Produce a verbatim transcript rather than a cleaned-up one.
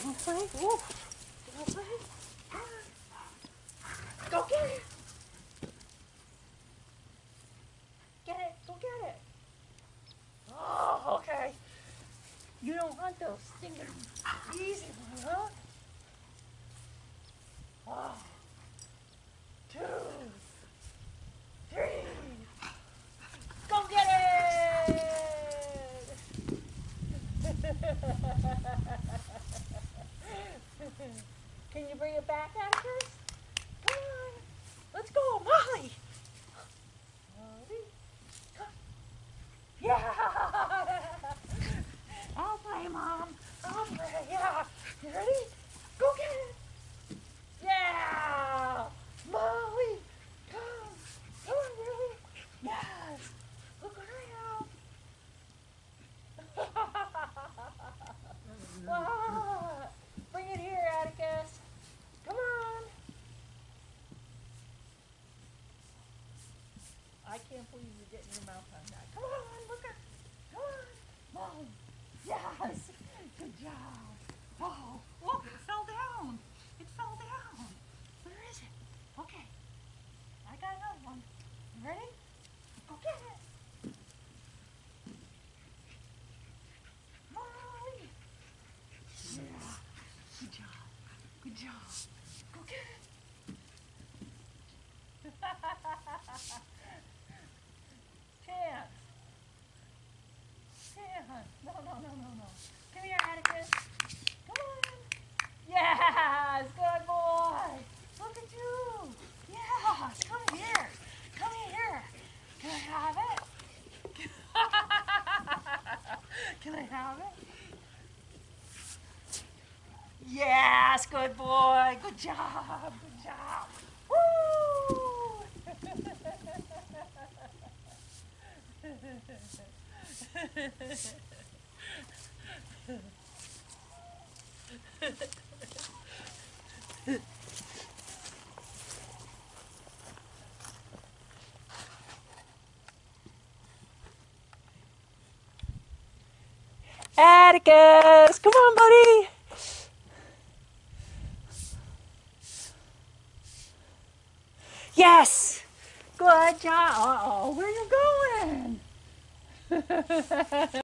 You wanna play? Woo. You wanna play? Go get it! Get it! Go get it! Oh, okay. You don't want those stinging easy one, huh? One, two, three. Go get it! Can you bring it back, Atticus? Come on. Let's go, Molly. Molly. Come. Yeah. I'll play, Mom. I'll play. Yeah. You ready? Go get it. Yeah. Molly. Come. Come on, Molly. Yes. Look what I have. Ah, bring it here, Atticus. Come on. I can't believe you're getting your mouth on that. Come on, look at. Come on. Mom. Yes. Good job. Oh, look, it fell down. It fell down. Where is it? Okay. I got another one. You ready? Go get it. Molly. Yeah. Good job. Good job. Go get it. Chance. Chance. No, no, no, no, no. Come here, Atticus. Come on. Yes, good boy. Look at you. Yeah, come here. Come here. Can I have it? Can I have it? Yes, good boy. Good job. Good job. Woo! Atticus, come on, buddy. Yes. Good job. Uh-oh, where are you going?